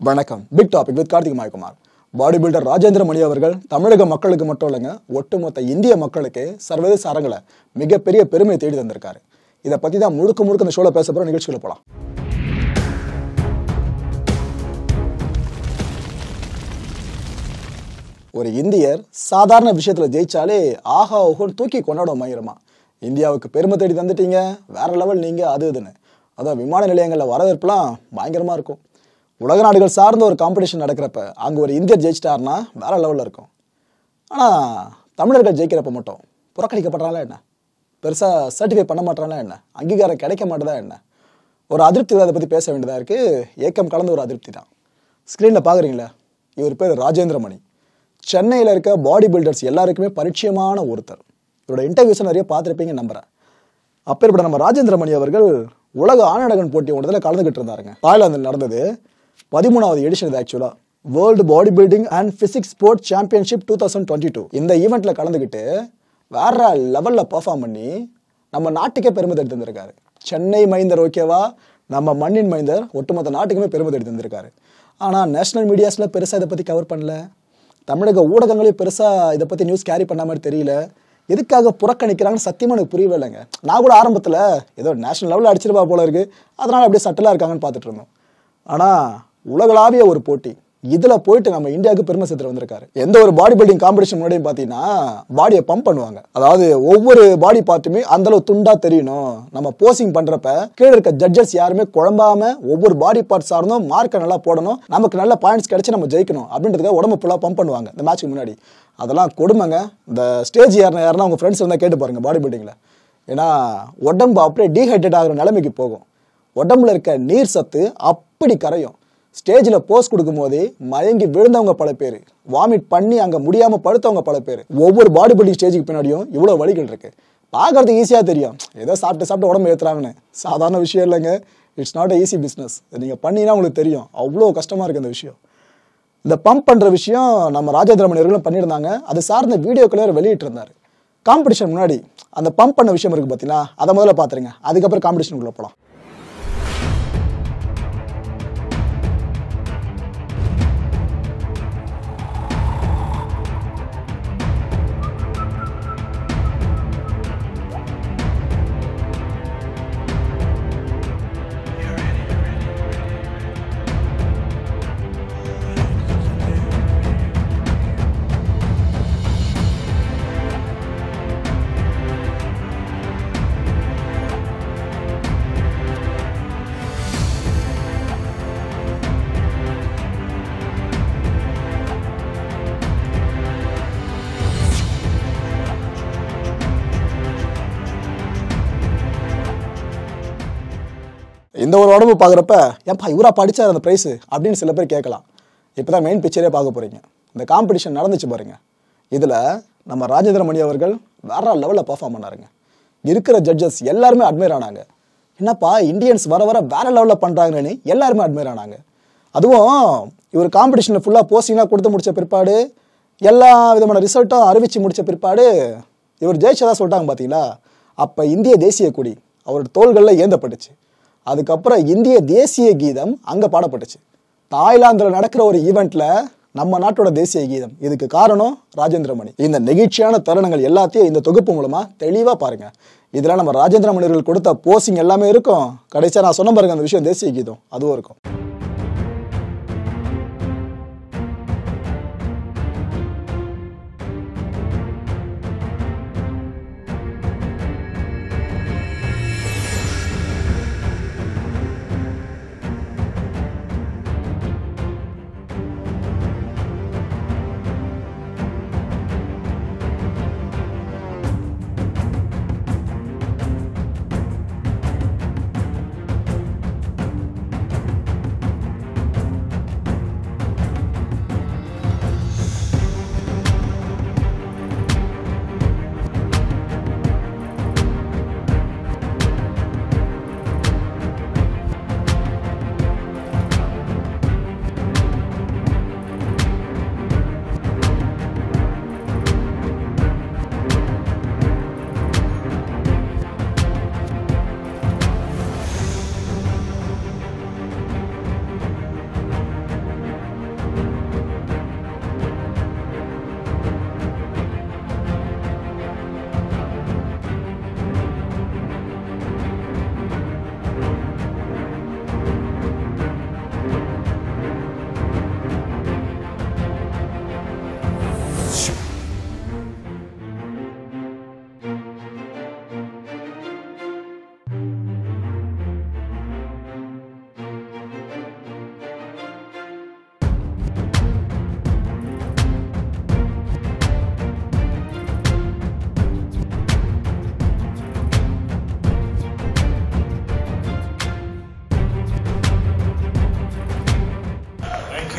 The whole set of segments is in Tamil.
வணக்கம். Big topic with Karthik Mayakumar. Body builder Rajendra Mani அவர்கள் தமிழக மக்களுக்கு மட்டும் இல்லைங்க, ஒட்டுமொத்த இந்திய மக்களுக்கு சர்வதேச அரங்கில் மிகப்பெரிய பெருமையை தேடி தந்திருக்காரு. இதை பற்றி தான் முழுக்க இந்த ஷோவில் பேச போகிற நிகழ்ச்சிகளை போகலாம். ஒரு இந்தியர் சாதாரண விஷயத்தில் ஜெயிச்சாலே ஆஹா ஓஹோன்னு தூக்கி கொண்டாட மயிரமா, இந்தியாவுக்கு பெருமை தேடி தந்துட்டீங்க, வேற லெவல் நீங்கள் அது இதுன்னு. அதான் விமான நிலையங்களில் வரவேற்புலாம் பயங்கரமாக இருக்கும். உலக நாடுகள் சார்ந்த ஒரு காம்படிஷன் நடக்கிறப்ப அங்கே ஒரு இந்தியர் ஜெயிச்சிட்டாருன்னா வேற லெவலில் இருக்கும். ஆனால் தமிழர்கள் ஜெயிக்கிறப்ப மட்டும் புறக்கணிக்கப்படுறாங்களா என்ன, பெருசாக சர்டிஃபை பண்ண மாட்டாங்களா என்ன, அங்கீகாரம் கிடைக்க மாட்டேதா என்ன, ஒரு அதிருப்தி அதை பற்றி பேச வேண்டியதாக இருக்குது. ஏக்கம் கலந்த ஒரு அதிருப்தி தான். ஸ்க்ரீனில் பார்க்குறீங்களா, இவர் பேர் ராஜேந்திர மணி. சென்னையில் இருக்க பாடி பில்டர்ஸ் எல்லாருக்குமே பரிச்சயமான ஒருத்தர். இவரோட இன்டர்வியூஸை நிறைய பார்த்துருப்பீங்க நம்புகிறேன். அப்பேற்பட்ட நம்ம ராஜேந்திர மணி அவர்கள் உலக ஆணழகன் போட்டி ஒன்றதில் கலந்துக்கிட்டு இருந்தாருங்க. தாய்லாந்தில் நடந்தது 13வது எடிஷன். இது ஆக்சுவலாக world body building and physique sport championship 2022. இந்த ஈவெண்ட்டில் கலந்துக்கிட்டு வேற லெவலில் பர்ஃபார்ம் பண்ணி நம்ம நாட்டுக்கே பெருமை தேடி தந்திருக்காரு. சென்னை மைந்தர் ஓகேவா, நம்ம மண்ணின் மைந்தர் ஒட்டுமொத்த நாட்டுக்குமே பெருமை தேடி தந்திருக்காரு. ஆனால் நேஷனல் மீடியாஸில் பெருசாக இதை பற்றி கவர் பண்ணல, தமிழக ஊடகங்களையும் பெருசாக இதை பற்றி நியூஸ் கேரி பண்ண மாதிரி தெரியல. எதுக்காக புறக்கணிக்கிறாங்கன்னு சத்தியமாக எனக்கு புரியவே இல்லைங்க. நான் கூட ஆரம்பத்தில் ஏதோ நேஷனல் லெவலில் அடிச்சிருப்பா போல இருக்குது, அதனால் அப்படியே சட்டலாக இருக்காங்கன்னு பார்த்துட்டு இருந்தோம். ஆனால் உலகளாவிய ஒரு போட்டி, இதில் போயிட்டு நம்ம இந்தியாவுக்கு பெருமை சேர்த்து வந்திருக்காரு. எந்த ஒரு பாடி பில்டிங் காம்படிஷன் முன்னாடியும் பார்த்தீங்கன்னா பாடியை பம்ப் பண்ணுவாங்க. அதாவது ஒவ்வொரு பாடி பார்ட்டுமே அந்தளவு துண்டாக தெரியணும். நம்ம போசிங் பண்ணுறப்ப கீழே இருக்க ஜட்ஜஸ் யாருமே குழம்பாம ஒவ்வொரு பாடி பார்ட் சார்ந்தும் மார்க்கை நல்லா போடணும், நமக்கு நல்ல பாயிண்ட்ஸ் கிடைச்சி நம்ம ஜெயிக்கணும் அப்படின்றதுக்காக உடம்பு ஃபுல்லாக பம்ப் பண்ணுவாங்க இந்த மேட்ச்சுக்கு முன்னாடி. அதெல்லாம் கொடுமைங்க. இந்த ஸ்டேஜ் யாருன்னா உங்கள் ஃப்ரெண்ட்ஸ் இருந்தால் கேட்டு பாருங்கள் பாடி பில்டிங்கில். ஏன்னா உடம்பு அப்படியே டீஹைட்ரேட் ஆகிற நிலைமைக்கு போகும். உடம்புல இருக்க நீர் சத்து அப்படி கரையும். ஸ்டேஜில் போஸ் கொடுக்கும் போதே மயங்கி விழுந்தவங்க பல பேர், வாமிட் பண்ணி அங்கே முடியாமல் படுத்தவங்க பல பேர். ஒவ்வொரு பாடி பில்டிங் ஸ்டேஜுக்கு பின்னாடியும் இவ்வளோ வழிகள் இருக்கு. பார்க்கறதுக்கு ஈஸியாக தெரியும், ஏதோ சாப்பிட்டு உடம்பு ஏற்றுறாங்கன்னு. சாதாரண விஷயம் இல்லைங்க. It's not easy business. நீங்கள் பண்ணினா உங்களுக்கு தெரியும் அவ்வளோ கஷ்டமாக இருக்குது இந்த விஷயம். இந்த பம்ப் பண்ணுற விஷயம் நம்ம ராஜேந்திர மணி அவர்களும் பண்ணியிருந்தாங்க. அது சார்ந்த வீடியோக்களே வெளியிட்டு இருந்தார். காம்படிஷன் முன்னாடி அந்த பம்ப் பண்ண விஷயம் இருக்குது பார்த்தீங்களா, அதை முதல்ல பார்த்துருங்க, அதுக்கப்புறம் காம்படிஷனுக்குள்ளே போகலாம். இந்த ஒரு உடம்பு பார்க்குறப்ப ஏன்பா இவரா படித்தார் அந்த ப்ரைஸு அப்படின்னு சில பேர் கேட்கலாம். இப்போ தான் மெயின் பிக்சரே பார்க்க போகிறீங்க. இந்த காம்படிஷன் நடந்துச்சு பாருங்கள். இதில் நம்ம ராஜேந்திர மணி அவர்கள் வேற லெவலில் பர்ஃபார்ம் பண்ணாருங்க. இருக்கிற ஜட்ஜஸ் எல்லாருமே அட்மையர் ஆனாங்க. என்னப்பா இந்தியன்ஸ் வர வேற லெவலில் பண்ணுறாங்கன்னு எல்லாருமே அட்மையர் ஆனாங்க. அதுவும் இவர் காம்படிஷனில் ஃபுல்லாக போஸ்டிங்காக கொடுத்து முடித்த பிற்பாடு, எல்லா விதமான ரிசல்ட்டும் அறிவித்து முடித்த பிற்பாடு இவர் ஜெயிச்சதாக சொல்லிட்டாங்க பார்த்தீங்களா. அப்போ இந்திய தேசிய கொடி அவரோட தோள்களில் ஏந்தப்பட்டுச்சு. அதுக்கப்புறம் இந்திய தேசிய கீதம் அங்கே பாடப்பட்டுச்சு. தாய்லாந்தில் நடக்கிற ஒரு ஈவெண்ட்டில் நம்ம நாட்டோட தேசிய கீதம். இதுக்கு காரணம் ராஜேந்திர மணி. இந்த நெகிழ்ச்சியான தருணங்கள் எல்லாத்தையும் இந்த தொகுப்பு மூலமாக தெளிவாக பாருங்கள். இதில் நம்ம ராஜேந்திர மணியர்கள் கொடுத்த போஸ்டிங் எல்லாமே இருக்கும். கடைசியாக நான் சொன்ன பாருங்க அந்த விஷயம் தேசிய கீதம் அதுவும் இருக்கும்.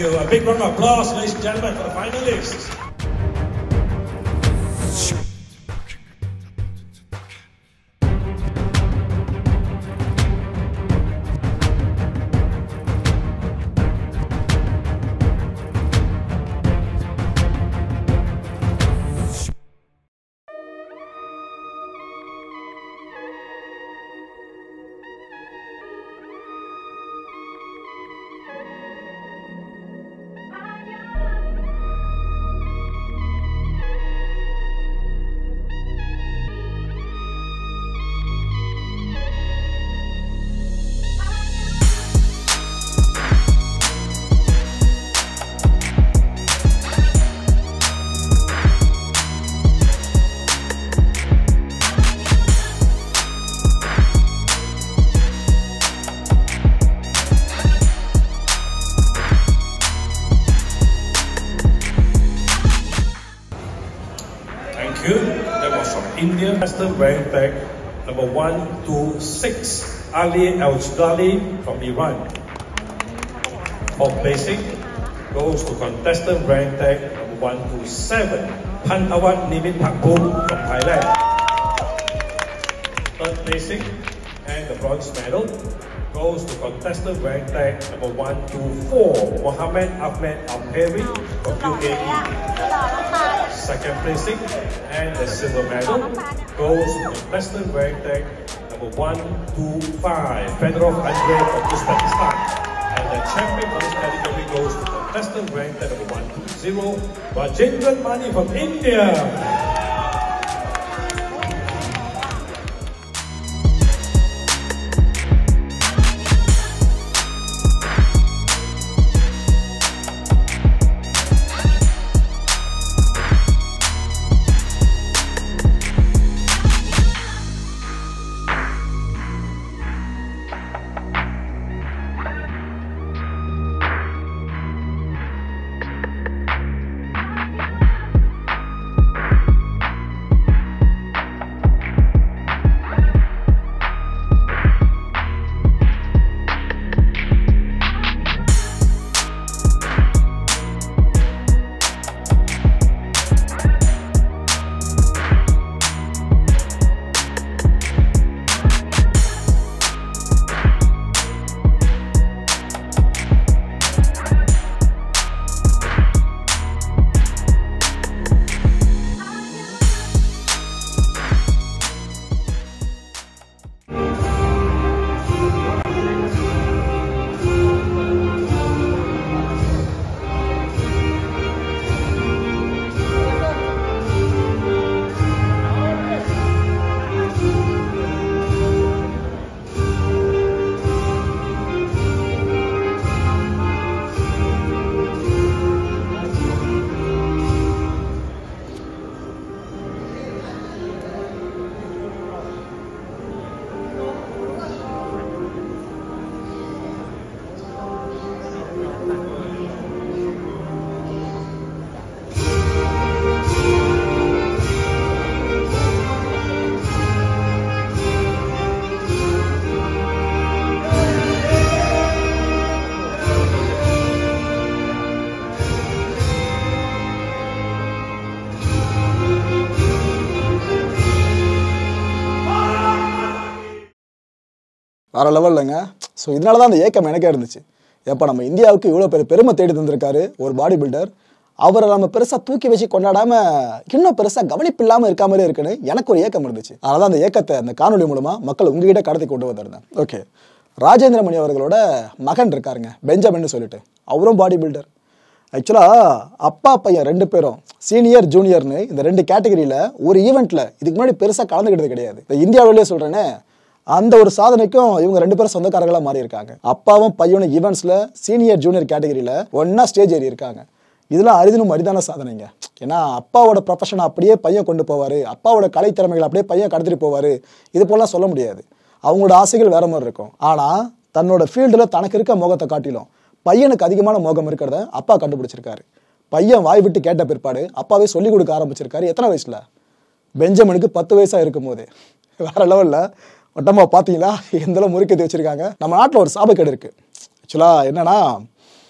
you. A big round of applause, ladies and gentlemen, for the finalists. That was from India. Master rank tag number 126, Ali Al-Jidali from Iran. For basic goes to contestant rank tag number 127, Pantawat Nimit Pakpum from Thailand. Third basic and the bronze medal goes to contestant rank tag number 124, Mohammed Ahmed Al-Peri from UAE. Second placing and the silver medal goes to contestant rank tag number 125, Fedorov Andrei from Uzbekistan. And the champion for this category goes to contestant rank tag number 120, Rajendran Mani from India. வேறு லெவல்லங்க. ஸோ இதனால தான் அந்த ஏக்கம் எனக்கே இருந்துச்சு. எப்போ நம்ம இந்தியாவுக்கு இவ்வளோ பெருமை தேடி தந்திருக்காரு ஒரு பாடி பில்டர், அவரை நம்ம பெருசாக தூக்கி வச்சு கொண்டாடாமல் இன்னும் பெருசாக கவனிப்பு இல்லாமல் இருக்க மாதிரி இருக்குன்னு எனக்கு ஒரு ஏக்கம் இருந்துச்சு. அதனால தான் அந்த ஏக்கத்தை அந்த காணொலி மூலமாக மக்கள் உங்ககிட்ட கடத்தி கொண்டு வந்திருந்தேன். ஓகே, ராஜேந்திர மணி அவர்களோட மகன் இருக்காருங்க, பெஞ்சமின்னு சொல்லிட்டு, அவரும் பாடி பில்டர். ஆக்சுவலாக அப்பா பையன் 2 பேரும் சீனியர் ஜூனியர்னு இந்த 2 கேட்டகரியில் ஒரு ஈவெண்ட்டில் இதுக்கு முன்னாடி பெருசாக கலந்துக்கிட்டது கிடையாது. இந்த இந்தியாவிலேயே சொல்கிறேன்னே, அந்த ஒரு சாதனைக்கும் இவங்க 2 பேரும் சொந்தக்காரர்களாக மாறி இருக்காங்க. அப்பாவும் பையனும் ஈவெண்ட்ஸில் சீனியர் ஜூனியர் கேட்டகரியில் ஒன்றா ஸ்டேஜ் ஏறி இருக்காங்க. இதெல்லாம் அரிதினும் அரிதான சாதனைங்க. ஏன்னா அப்பாவோட ப்ரொஃபஷனை அப்படியே பையன் கொண்டு போவார், அப்பாவோட கலை திறமைகளை அப்படியே பையன் கடத்திட்டு போவார், இது போலாம் சொல்ல முடியாது. அவங்களோட ஆசைகள் வேற மாதிரி இருக்கும். ஆனால் தன்னோட ஃபீல்டில் தனக்கு இருக்க மோகத்தை காட்டிலும் பையனுக்கு அதிகமான மோகம் இருக்கிறத அப்பா கண்டுபிடிச்சிருக்காரு. பையன் வாய் விட்டு கேட்ட பிற்பாடு அப்பாவே சொல்லிக் கொடுக்க ஆரம்பிச்சிருக்காரு. எத்தனை வயசில்? பெஞ்சமினுக்கு 10 வயசாக இருக்கும் போது. வேற லெவலில் ஒட்டமா பார்த்தீங்களா எந்தளவு முறுக்கேற்றி வச்சுருக்காங்க. நம்ம நாட்டில் ஒரு சாபக்கேடு இருக்குது. ஆக்சுவலாக என்னன்னா,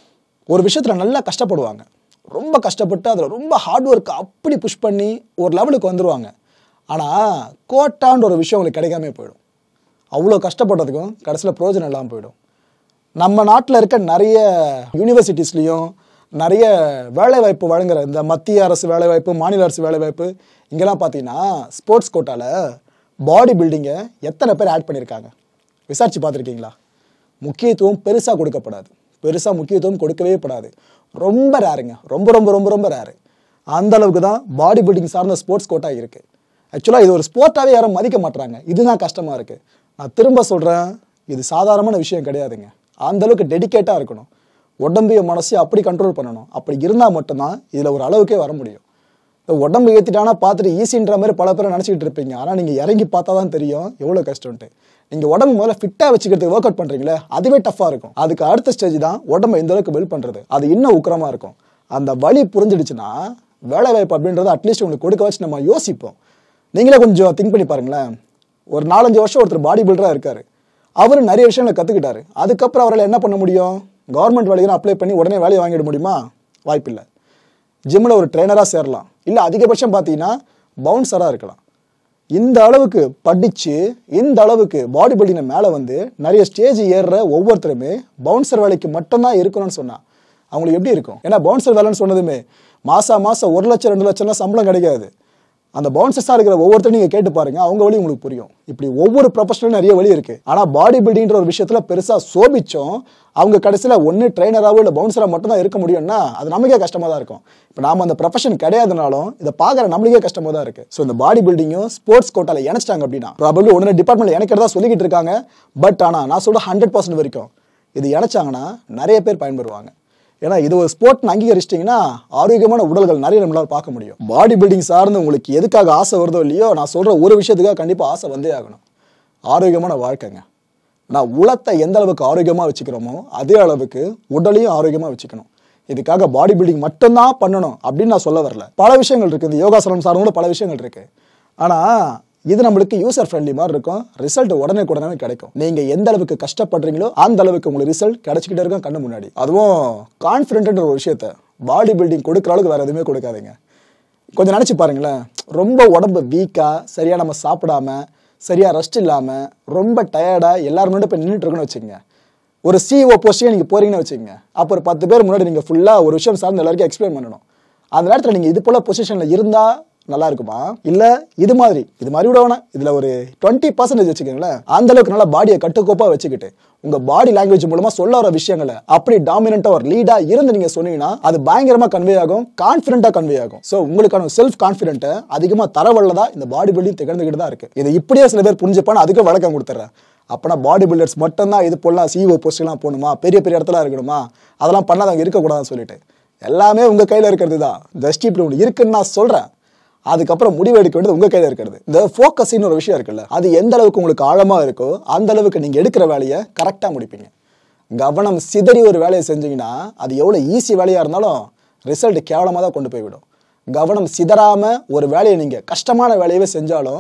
ஒரு விஷயத்தில் நல்லா கஷ்டப்படுவாங்க, ரொம்ப கஷ்டப்பட்டு அதில் ரொம்ப ஹார்ட் ஒர்க் அப்படி புஷ் பண்ணி ஒரு லெவலுக்கு வந்துடுவாங்க. ஆனால் கோட்டான்ற ஒரு விஷயம் உங்களுக்கு கிடைக்காம போயிடும். அவ்வளோ கஷ்டப்படுறதுக்கும் கடைசியில் பிரயோஜனம் இல்லாமல் போயிடும். நம்ம நாட்டில் இருக்க நிறைய யூனிவர்சிட்டிஸ்லேயும் நிறைய வேலைவாய்ப்பு வழங்குற இந்த மத்திய அரசு வேலைவாய்ப்பு, மாநில அரசு வேலைவாய்ப்பு, இங்கெல்லாம் பார்த்தீங்கன்னா ஸ்போர்ட்ஸ் கோட்டாவில் பாடி பில்டிங்கை எத்தனை பேர் ஆட் பண்ணியிருக்காங்க விசாரிச்சு பார்த்துருக்கீங்களா? முக்கியத்துவம் பெருசாக கொடுக்கப்படாது, பெருசாக முக்கியத்துவம் கொடுக்கவே படாது. ரொம்ப ரேருங்க, ரொம்ப ரொம்ப ரொம்ப ரொம்ப ரேரு. அந்த அளவுக்கு தான் பாடி பில்டிங் சார்ந்த ஸ்போர்ட்ஸ் கோட்டா இருக்குது. ஆக்சுவலாக இது ஒரு ஸ்போர்ட்டாகவே யாரும் மதிக்க மாட்டுறாங்க. இதுதான் கஷ்டமாக இருக்குது. நான் திரும்ப சொல்கிறேன், இது சாதாரணமான விஷயம் கிடையாதுங்க. அந்தளவுக்கு டெடிக்கேட்டாக இருக்கணும், உடம்பையும் மனசையும் அப்படி கண்ட்ரோல் பண்ணணும். அப்படி இருந்தால் மட்டும்தான் இதில் ஒரு அளவுக்கே வர முடியும். உடம்பு ஏற்றிட்டானா பார்த்துட்டு ஈஸின்ற மாதிரி பல பேரை நினச்சிக்கிட்டு இருப்பீங்க. ஆனால் நீங்கள் இறங்கி பார்த்தா தான் தெரியும் எவ்வளோ கஷ்டம்ட்டு. நீங்கள் உடம்பு முதல்ல ஃபிட்டாக வச்சுக்கிறதுக்கு ஒர்க் அவுட் பண்ணுறீங்களே, அதுவே டஃப்பாக இருக்கும். அதுக்கு அடுத்த ஸ்டேஜ் தான் உடம்பை இந்த அளவுக்கு பில்ட் பண்ணுறது. அது இன்னும் உக்கிரமாக இருக்கும். அந்த வலி புரிஞ்சிடுச்சுன்னா வேலை வாய்ப்பு அப்படின்றத அட்லீஸ்ட் உங்களுக்கு கொடுக்க வச்சு நம்ம யோசிப்போம். நீங்களே கொஞ்சம் திங்க் பண்ணி பாருங்களேன். ஒரு 4-5 வருஷம் ஒருத்தர் பாடி பில்டராக இருக்காரு, அவர் நிறைய விஷயங்களை கற்றுக்கிட்டாரு. அதுக்கப்புறம் அவரால் என்ன பண்ண முடியும்? கவர்மெண்ட் வேலைக்கு அப்ளை பண்ணி உடனே வேலையை வாங்கிட முடியுமா? வாய்ப்பில்லை. ஜிம்மில் ஒரு ட்ரெயினராக சேரலாம், இல்லை அதிகபட்சம் பார்த்தீங்கன்னா பவுன்சராக இருக்கலாம். இந்த அளவுக்கு படித்து இந்த அளவுக்கு பாடி பில்டிங்கை மேலே வந்து நிறைய ஸ்டேஜ் ஏறுற ஒவ்வொருத்தருமே பவுன்சர் வேலைக்கு மட்டும்தான் இருக்கணும்னு சொன்னால் அவங்களுக்கு எப்படி இருக்கும்? ஏன்னா பவுன்சர் வேலைன்னு சொன்னதுமே மாதம் 1 லட்சம் 2 லட்சம்லாம் சம்பளம் கிடைக்காது. அந்த பவுன்சர்ஸாக இருக்கிற ஒவ்வொருத்தரும் நீங்கள் கேட்டு பாருங்கள், அவங்க வழி உங்களுக்கு புரியும். இப்படி ஒவ்வொரு ப்ரொஃபஷனலும் நிறைய வழி இருக்குது. ஆனால் பாடி பில்டிங்கிற ஒரு விஷயத்தில் பெருசாக சோபிச்சோம் அவங்க கடைசியில் ஒன்று ட்ரெயினராகவோ இல்லை பவுன்சராக மட்டும் தான் இருக்க முடியும்னா அது நமக்கே கஷ்டமாக தான் இருக்கும். இப்போ நாம் அந்த ப்ரொஃபஷன் கிடையாதுனாலும் இதை பார்க்குற நம்மளுக்கே கஷ்டமாக தான் இருக்குது. ஸோ இந்த பாடி பில்டிங்கும் ஸ்போர்ட்ஸ் கோட்டாவில் இணைச்சிட்டாங்க அப்படின்னா ப்ராபப்ளி ஒன்று டிபார்ட்மெண்ட்டில் இணைக்கிறதா சொல்லிக்கிட்டு இருக்காங்க. பட் ஆனால் நான் சொல்கிற 100% வரைக்கும் இது இணைச்சாங்கன்னா நிறைய பேர் பயன்பெறுவாங்க. ஏன்னா இது ஒரு ஸ்போர்ட்னு அங்கீகரிச்சிட்டிங்கன்னா ஆரோக்கியமான உடல்கள் நிறைய நம்மளால் பார்க்க முடியும். பாடி பில்டிங் சார்ந்து உங்களுக்கு எதுக்காக ஆசை வருதோ இல்லையோ, நான் சொல்கிற ஒரு விஷயத்துக்காக கண்டிப்பாக ஆசை வந்தே ஆகணும். ஆரோக்கியமான வாழ்க்கைங்க. நான் உலகத்தை எந்த அளவுக்கு ஆரோக்கியமாக வச்சுக்கிறோமோ அதே அளவுக்கு உடலையும் ஆரோக்கியமாக வச்சுக்கணும். இதுக்காக பாடி பில்டிங் மட்டும்தான் பண்ணணும் அப்படின்னு நான் சொல்ல வரல. பல விஷயங்கள் இருக்குது, இந்த யோகாசனம் சார்ந்த பல விஷயங்கள் இருக்குது. ஆனால் இது நம்மளுக்கு யூசர் ஃப்ரெண்ட்லி மாதிரி இருக்கும், ரிசல்ட் உடனே கிடைக்கும். நீங்கள் எந்த அளவுக்கு கஷ்டப்படுறீங்களோ அந்த அளவுக்கு உங்களுக்கு ரிசல்ட் கிடைச்சிக்கிட்டே இருக்கும் கண்ணு முன்னாடி. அதுவும் கான்ஃபிடென்ட்ன்ற ஒரு விஷயத்த பாடி பில்டிங் கொடுக்குற அளவுக்கு வேறு எதுவுமே கொடுக்காதீங்க. கொஞ்சம் நினச்சி பாருங்களேன், ரொம்ப உடம்பு வீக்காக சரியாக நம்ம சாப்பிடாம சரியாக ரெஸ்ட் இல்லாமல் ரொம்ப டயர்டாக எல்லாரும் முன்னாடி போய் நின்றுட்டு இருக்குன்னு வச்சுக்கோங்க. ஒரு சிஓ போஸ்டிங்கே நீங்கள் போகிறீங்கன்னு வச்சுக்கோங்க. அப்போ ஒரு 10 பேர் முன்னாடி நீங்கள் ஃபுல்லாக ஒரு விஷயம் சார்ந்து எல்லாருக்கும் எக்ஸ்பிளைன் பண்ணணும். அந்த நேரத்தில் நீங்கள் இது போல் பொசிஷனில் இருந்தால் நல்லா இருக்குமா? இல்லை இது மாதிரி விட வேணாம், இதில் ஒரு 20% வச்சுக்கோங்களேன். அந்த அளவுக்கு நல்லா பாடியை கட்டுக்கோப்பாக வச்சுக்கிட்டு உங்கள் பாடி லாங்குவேஜ் மூலமாக சொல்ல வர விஷயங்களை அப்படி டாமினண்ட்டாக ஒரு லீடாக இருந்து நீங்கள் சொன்னீங்கன்னா அது பயங்கரமாக கன்வே ஆகும், கான்ஃபிடென்ட்டாக கன்வே ஆகும். ஸோ உங்களுக்கான செல்ஃப் கான்ஃபிடென்ட்டை அதிகமாக தரவல்லதான் இந்த பாடி பில்டிங் திகழ்ந்துக்கிட்டு தான் இருக்குது. இது இப்படியே சில பேர் புரிஞ்சுப்பான அதுக்கு வழக்கம் கொடுத்துட்றேன். அப்போனா பாடி பில்டர்ஸ் மட்டும்தான் இது போலாம் சிஓ போஸ்ட்லாம் போகணுமா, பெரிய பெரிய இடத்துல இருக்கணுமா, அதெல்லாம் பண்ணாதவங்க இருக்கக்கூடாதுன்னு சொல்லிட்டு எல்லாமே உங்கள் கையில் இருக்கிறது தான். ஜஸ்ட் இப்படி ஒன்று இருக்குன்னு நான் சொல்கிறேன். அதுக்கப்புறம் முடிவு எடுக்க வேண்டியது உங்கள் கையில் இருக்கிறது. இந்த ஃபோக்கஸின்னு ஒரு விஷயம் இருக்குல்ல, அது எந்த அளவுக்கு உங்களுக்கு ஆழமாக இருக்கோ அந்த அளவுக்கு நீங்கள் எடுக்கிற வேலையை கரெக்டாக முடிப்பீங்க. கவனம் சிதறி ஒரு வேலையை செஞ்சீங்கன்னா அது எவ்வளோ ஈஸி வேலையாக இருந்தாலும் ரிசல்ட் கேவலமாக தான் கொண்டு போய்விடும். கவனம் சிதறாமல் ஒரு வேலையை நீங்கள் கஷ்டமான வேலையவே செஞ்சாலும்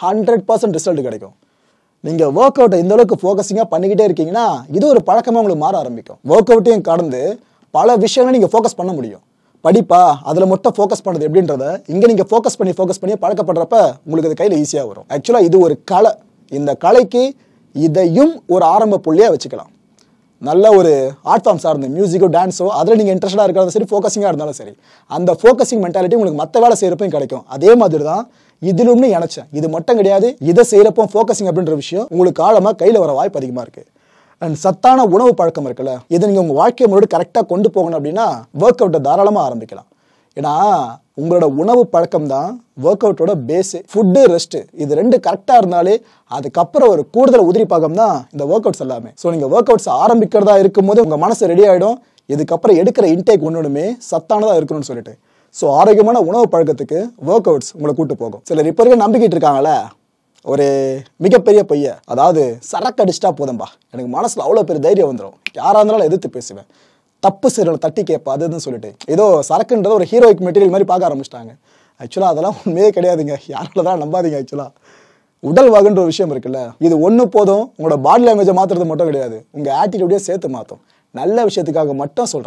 100% ரிசல்ட் கிடைக்கும். நீங்கள் ஒர்க் அவுட்டை இந்த அளவுக்கு ஃபோக்கஸிங்காக பண்ணிக்கிட்டே இருக்கீங்கன்னா இது ஒரு பழக்கமாக உங்களுக்கு மாற ஆரம்பிக்கும். ஒர்க் அவுட்டையும் கடந்து பல விஷயங்களை நீங்கள் ஃபோக்கஸ் பண்ண முடியும். படிப்பா அதில் மட்டும் ஃபோக்கஸ் பண்ணுறது எப்படின்றத இங்கே நீங்கள் ஃபோக்கஸ் பண்ணி பழக்கப்படுறப்ப உங்களுக்கு அது கையில் ஈஸியாக வரும். ஆக்சுவலாக இது ஒரு கலை. இந்த கலைக்கு இதையும் ஒரு ஆரம்ப புள்ளியாக வச்சுக்கலாம். நல்ல ஒரு ஆர்ட் ஃபார்ம் சார்ந்த மியூசிக்கோ டான்ஸோ அதில் நீங்கள் இன்ட்ரெஸ்டாக இருக்கிறது சரி, ஃபோக்கஸிங்காக இருந்தாலும் சரி, அந்த ஃபோக்கஸிங் மென்டாலிட்டி உங்களுக்கு மற்ற வேலை செய்கிறப்பையும் கிடைக்கும். அதே மாதிரி தான் இதிலும்னு நினச்சேன். இது மட்டும் கிடையாது, இதை செய்கிறப்போ ஃபோக்கஸிங் அப்படின்ற விஷயம் உங்களுக்கு ஆழமாக கையில் வர வாய்ப்பு அதிகமாக இருக்குது. அண்ட் சத்தான உணவு பழக்கம் இருக்குல்ல, இதை நீங்கள் உங்கள் வாழ்க்கை முன்னாடி கரெக்டாக கொண்டு போகணும் அப்படின்னா ஒர்க் அவுட்டை தாராளமாக ஆரம்பிக்கலாம். ஏன்னா உங்களோட உணவு பழக்கம் தான் ஒர்க் அவுட்டோட பேஸு. ஃபுட்டு ரெஸ்ட்டு இது 2 கரெக்டாக இருந்தாலே அதுக்கப்புறம் ஒரு கூடுதல் உதிரி பாகம் தான் இந்த ஒர்க் அவுட்ஸ் எல்லாமே. ஸோ நீங்கள் ஒர்க் அவுட்ஸ் ஆரம்பிக்கிறதா இருக்கும்போது உங்கள் மனசு ரெடி ஆகிடும், இதுக்கப்புறம் எடுக்கிற இன்டேக் ஒன்றுமே சத்தானதாக இருக்கணும்னு சொல்லிட்டு. ஸோ ஆரோக்கியமான உணவு பழக்கத்துக்கு ஒர்க் அவுட்ஸ் உங்களை கூட்டு போகும். சிலர் இப்போ இருக்க நம்பிக்கிட்டு இருக்காங்களே ஒரு மிகப்பெரிய பொய்ய, அதாவது சரக்கு அடிச்சிட்டா போதும்பா எனக்கு மனசில் அவ்வளோ பெரிய தைரியம் வந்துடும், யாராக இருந்தாலும் எதிர்த்து பேசுவேன், தப்பு செய்யணும் தட்டி கேட்பா அதுன்னு சொல்லிட்டு ஏதோ சரக்குன்றது ஒரு ஹீரோயிக் மெட்டீரியல் மாதிரி பார்க்க ஆரம்பிச்சிட்டாங்க. ஆக்சுவலாக அதெல்லாம் உண்மையே கிடையாதுங்க, யாரால தான் நம்பாதீங்க. ஆக்சுவலாக உடல் வாகுன்ற ஒரு விஷயம் இருக்குல்ல, இது ஒன்று போதும் உங்களோட பாடி லாங்குவேஜை மாற்றுறது மட்டும் கிடையாது, உங்கள் ஆட்டிடியூடே சேர்த்து மாற்றும். நல்ல விஷயத்துக்காக மட்டும் சொல்கிறேன்.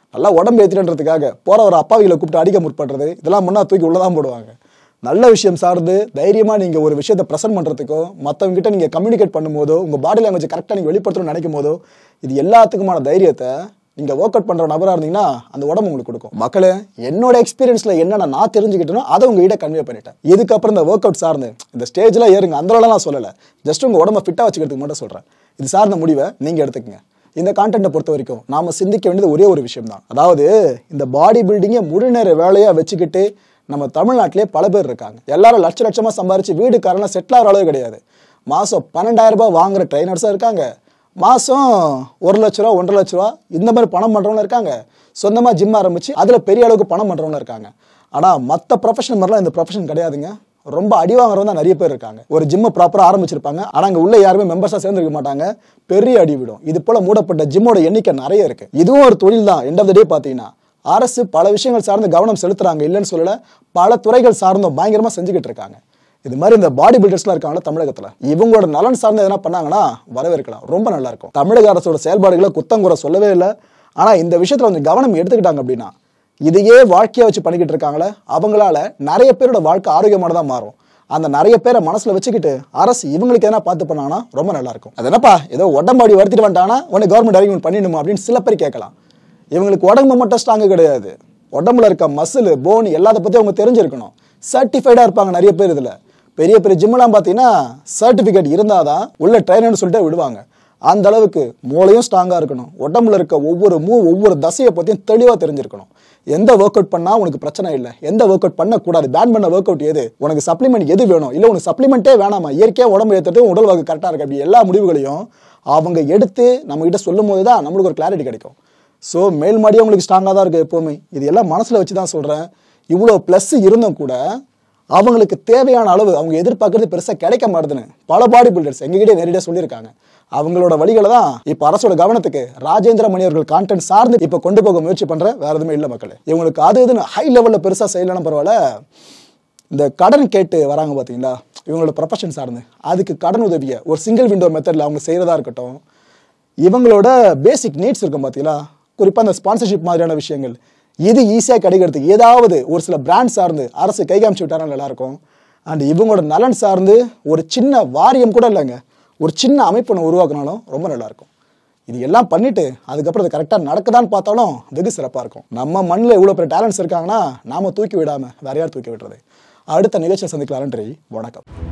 நல்லா உடம்பு ஏற்றின்றதுக்காக போற ஒரு அப்பாவிகளை கூப்பிட்டு அடிக்க முற்படுறது, இதெல்லாம் முன்னா தூக்கி உள்ளதான் போடுவாங்க. நல்ல விஷயம் சார்ந்து தைரியமா நீங்க ஒரு விஷயத்தை பிரசன்ட் பண்றதுக்கோ, மற்றவங்க கிட்ட நீங்க கம்யூனிகேட் பண்ணும்போதோ, உங்க பாடி லாங்குவேஜ் கரெக்டா நீங்க வெளிப்படுத்தணும்னு நினைக்கும் போதோ, இது எல்லாத்துக்குமான தைரியத்தை நீங்க ஒர்க் அவுட் பண்ற நபரா இருந்தீங்கன்னா அந்த உடம்பு உங்களுக்கு கொடுக்கும். மக்களே, என்னோட எக்ஸ்பீரியன்ஸ்ல என்னென்ன நான் தெரிஞ்சுக்கிட்டனோ அதை உங்ககிட்ட கன்வே பண்ணிட்டேன். இதுக்கப்புறம் இந்த ஒர்க் அவுட் சார்ந்து இந்த ஸ்டேஜ்ல ஏறுங்க அந்த நான் சொல்லல, ஜஸ்ட் உங்க உடம்ப ஃபிட்டா வச்சுக்கிறதுக்கு மட்டும் சொல்றேன். இது சார்ந்த முடிவை நீங்க எடுத்துக்கங்க. இந்த கான்டென்ட்டை பொறுத்த வரைக்கும் நாம சிந்திக்க வேண்டியது ஒரே ஒரு விஷயம் தான். அதாவது இந்த பாடி பில்டிங்கை முழு நேர வேலையா வச்சுக்கிட்டு நம்ம தமிழ்நாட்டிலே பல பேர் இருக்காங்க. எல்லாரும் லட்சமா சம்பாரிச்சு வீடுக்காரெல்லாம் செட்டில் ஆகிற அளவு கிடையாது. மாசம் 12,000 ரூபாய் வாங்குற ட்ரைனர்ஸா இருக்காங்க. மாசம் 1 லட்ச ரூபா 1.5 லட்ச ரூபா இந்த மாதிரி பணம் பண்றவங்க இருக்காங்க. சொந்தமா ஜிம் ஆரம்பிச்சு அதுல பெரிய அளவுக்கு பணம் பண்றவங்க இருக்காங்க. ஆனா மத்த ப்ரொஃபஷன் மாதிரிலாம் இந்த ப்ரொஃபஷன் கிடையாதுங்க. ரொம்ப அடி வாங்குறவங்க தான் நிறைய பேர் இருக்காங்க. ஒரு ஜிம்மை ப்ராப்பரா ஆரம்பிச்சிருப்பாங்க, ஆனா அங்க உள்ள யாருமே மெம்பர்ஸா சேர்ந்துருக்க மாட்டாங்க. பெரிய அடி விடும். இது போல மூடப்பட்ட ஜிம்மோட எண்ணிக்கை நிறைய இருக்கு. இதுவும் ஒரு தொழில் தான். எண்ட் ஆஃப் த டே பாத்தீங்கன்னா அரசு பல விஷயங்கள் சார்ந்து கவனம் செலுத்துறாங்க, இல்லைன்னு சொல்லல. பல துறைகள் சார்ந்தும் பயங்கரமா செஞ்சுக்கிட்டு இருக்காங்க. இது மாதிரி இந்த பாடி பில்டர்ஸ்லாம் இருக்காங்களா தமிழகத்துல, இவங்களோட நலன் சார்ந்து எதனா பண்ணாங்கன்னா வரவேற்கலாம், ரொம்ப நல்லா இருக்கும். தமிழக அரசோட செயல்பாடுகளை குத்தங்குறை சொல்லவே இல்லை. ஆனா இந்த விஷயத்துல கொஞ்சம் கவனம் எடுத்துக்கிட்டாங்க அப்படின்னா, இதையே வாழ்க்கையா வச்சு பண்ணிக்கிட்டு இருக்காங்களே அவங்களால நிறைய பேரோட வாழ்க்கை ஆரோக்கியமானதா மாறும். அந்த நிறைய பேரை மனசுல வச்சுக்கிட்டு அரசு இவங்களுக்கு எதனா பார்த்து பண்ணாங்கன்னா ரொம்ப நல்லா இருக்கும். அது என்னப்பா ஏதோ உடம்பாடி வருத்திட்டு வந்துட்டாங்கன்னா உடனே கவர்மெண்ட் அறிவிமெண்ட் பண்ணிடணுமா அப்படின்னு சில பேர் கேட்கலாம். இவங்களுக்கு உடம்பு மட்டும் ஸ்ட்ராங்கு கிடையாது, உடம்புல இருக்க மசில் போன் எல்லாத்த பத்தி அவங்க தெரிஞ்சிருக்கணும். சர்டிஃபைடா இருப்பாங்க நிறைய பேர். இதுல பெரிய பெரிய ஜிம்லாம் பார்த்தீங்கன்னா சர்டிஃபிகேட் இருந்தாதான் உள்ள ட்ரைனர்னு சொல்லிட்டு விடுவாங்க. அந்த அளவுக்கு மூளையும் ஸ்ட்ராங்கா இருக்கணும். உடம்புல இருக்க ஒவ்வொரு ஒவ்வொரு தசையை பத்தியும் தெளிவா தெரிஞ்சிருக்கணும். எந்த ஒர்க் அவுட் பண்ணா உனக்கு பிரச்சனை இல்லை, எந்த ஒர்க் அவுட் பண்ணக்கூடாது, பேன் பண்ண ஒர்க் அவுட் எது, உனக்கு சப்ளிமெண்ட் எது வேணும், இல்லை உனக்கு சப்ளிமெண்ட்டே வேணாமா, இயற்கையா உடம்பு ஏற்றுறது உடல் வாக்கு கரெக்டாக இருக்கு, அப்படி எல்லா முடிவுகளையும் அவங்க எடுத்து நம்ம கிட்ட சொல்லும் போது தான் நம்மளுக்கு ஒரு கிளாரிட்டி கிடைக்கும். ஸோ மேல் மாடியும் உங்களுக்கு ஸ்ட்ராங்காக தான் இருக்கு எப்போவுமே. இது எல்லாம் மனசில் வச்சு தான் சொல்கிறேன். இவ்வளோ ப்ளஸ் இருந்தும் கூட அவங்களுக்கு தேவையான அளவு அவங்க எதிர்பார்க்கறது பெருசாக கிடைக்க மாட்டுதுன்னு பல பாடி பில்டர்ஸ் எங்ககிட்டே நேரடியாக சொல்லியிருக்காங்க. அவங்களோட வழிகளை தான் இப்போ அரசோட கவனத்துக்கு ராஜேந்திர மணி அவர்கள் கான்டென்ட் சார்ந்து இப்போ கொண்டு போக முயற்சி பண்ணுறேன். வேற எதுவுமே இல்லை மக்களே. இவங்களுக்கு அது இதுன்னு ஹை லெவலில் பெருசாக செய்யலன்னா பரவாயில்ல, இந்த கடன் கேட்டு வராங்க பார்த்தீங்களா, இவங்களோட ப்ரொஃபஷன் சார்ந்து அதுக்கு கடன் உதவியை ஒரு சிங்கிள் விண்டோ மெத்தடில் அவங்க செய்கிறதா இருக்கட்டும், இவங்களோட பேசிக் நீட்ஸ் இருக்கும் பார்த்தீங்களா, குறிப்பாக அந்த ஸ்பான்சர்ஷிப் மாதிரியான விஷயங்கள், இது ஈஸியாக கிடைக்கிறதுக்கு ஏதாவது ஒரு சில பிராண்ட் சார்ந்து அரசு கைகாமிச்சு விட்டாரா நல்லாயிருக்கும். அண்ட் இவங்களோட நலன் சார்ந்து ஒரு சின்ன வாரியம் கூட இல்லைங்க, ஒரு சின்ன அமைப்பு ஒன்று உருவாக்குனாலும் ரொம்ப நல்லாயிருக்கும். இது எல்லாம் பண்ணிட்டு அதுக்கப்புறம் அது கரெக்டாக நடக்குதான்னு பார்த்தாலும் வெகு சிறப்பாக இருக்கும். நம்ம மண்ணில் இவ்வளோ பெரிய டேலண்ட்ஸ் இருக்காங்கன்னா நாம தூக்கி விடாமல் வேற யார் தூக்கி விடுறது. அடுத்த நிகழ்ச்சியை சந்திக்கலாம். நன்றி, வணக்கம்.